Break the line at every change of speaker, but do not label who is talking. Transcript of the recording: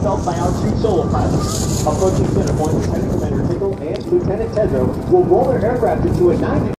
yourself by our 2 solo pilots. Approaching center point, Lieutenant Commander Tickle and Lieutenant Tedrow will roll their aircraft into a 9